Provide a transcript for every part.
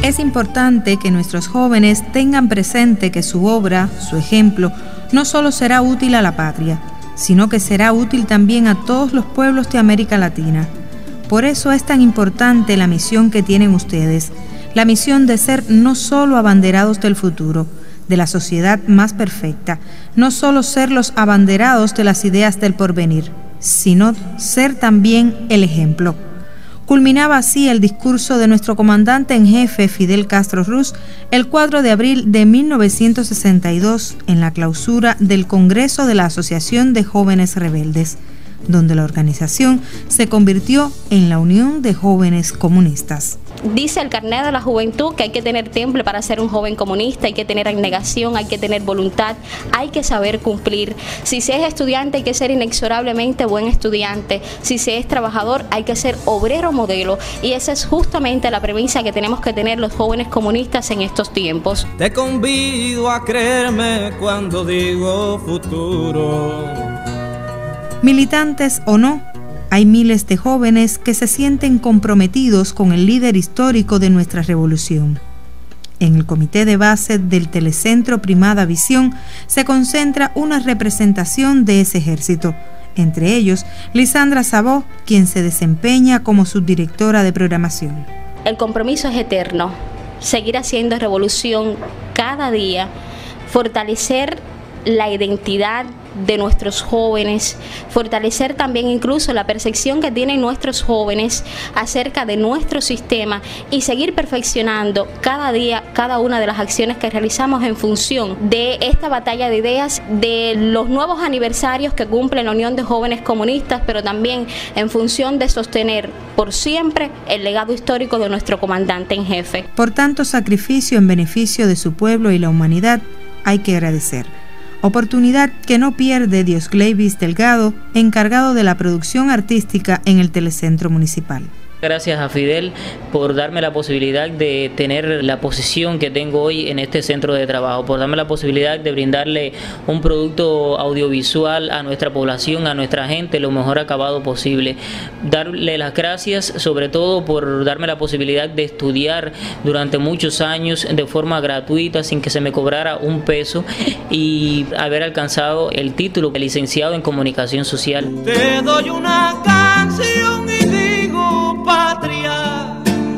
Es importante que nuestros jóvenes tengan presente que su obra, su ejemplo, no solo será útil a la patria, sino que será útil también a todos los pueblos de América Latina. Por eso es tan importante la misión que tienen ustedes, la misión de ser no solo abanderados del futuro, de la sociedad más perfecta, no solo ser los abanderados de las ideas del porvenir, sino ser también el ejemplo. Culminaba así el discurso de nuestro comandante en jefe Fidel Castro Ruz el 4 de abril de 1962 en la clausura del Congreso de la Asociación de Jóvenes Rebeldes, donde la organización se convirtió en la Unión de Jóvenes Comunistas. Dice el carnet de la juventud que hay que tener temple para ser un joven comunista, hay que tener abnegación, hay que tener voluntad, hay que saber cumplir. Si se es estudiante hay que ser inexorablemente buen estudiante, si se es trabajador hay que ser obrero modelo, y esa es justamente la premisa que tenemos que tener los jóvenes comunistas en estos tiempos. Te convido a creerme cuando digo futuro. Militantes o no, hay miles de jóvenes que se sienten comprometidos con el líder histórico de nuestra revolución. En el comité de base del Telecentro Primada Visión se concentra una representación de ese ejército, entre ellos Lisandra Sabó, quien se desempeña como subdirectora de programación. El compromiso es eterno, seguir haciendo revolución cada día, fortalecer la identidad de nuestros jóvenes, fortalecer también incluso la percepción que tienen nuestros jóvenes acerca de nuestro sistema y seguir perfeccionando cada día cada una de las acciones que realizamos en función de esta batalla de ideas, de los nuevos aniversarios que cumple la Unión de Jóvenes Comunistas, pero también en función de sostener por siempre el legado histórico de nuestro comandante en jefe. Por tanto sacrificio en beneficio de su pueblo y la humanidad hay que agradecer. Oportunidad que no pierde Diosclevis Delgado, encargado de la producción artística en el Telecentro Municipal. Gracias a Fidel por darme la posibilidad de tener la posición que tengo hoy en este centro de trabajo, por darme la posibilidad de brindarle un producto audiovisual a nuestra población, a nuestra gente, lo mejor acabado posible. Darle las gracias sobre todo por darme la posibilidad de estudiar durante muchos años de forma gratuita, sin que se me cobrara un peso, y haber alcanzado el título de licenciado en Comunicación Social. Te doy una canción y digo patria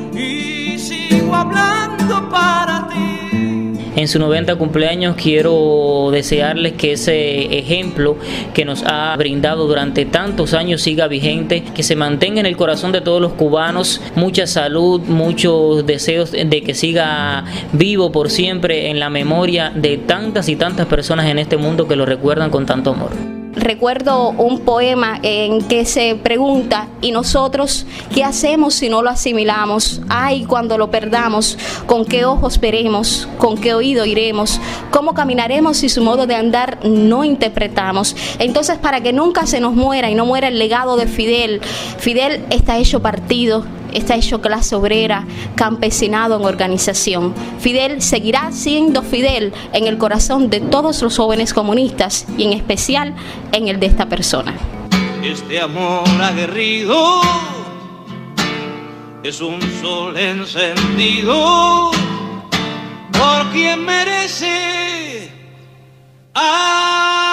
y sigo hablando para ti. En su 90 cumpleaños quiero desearles que ese ejemplo que nos ha brindado durante tantos años siga vigente, que se mantenga en el corazón de todos los cubanos, mucha salud, muchos deseos de que siga vivo por siempre en la memoria de tantas y tantas personas en este mundo que lo recuerdan con tanto amor. Recuerdo un poema en que se pregunta: ¿y nosotros qué hacemos si no lo asimilamos? Ay, cuando lo perdamos, ¿con qué ojos veremos? ¿Con qué oído iremos? ¿Cómo caminaremos si su modo de andar no interpretamos? Entonces, para que nunca se nos muera y no muera el legado de Fidel, Fidel está hecho partido, está hecho clase obrera, campesinado en organización. Fidel seguirá siendo Fidel en el corazón de todos los jóvenes comunistas y en especial en el de esta persona. Este amor aguerrido es un sol encendido por quien merece.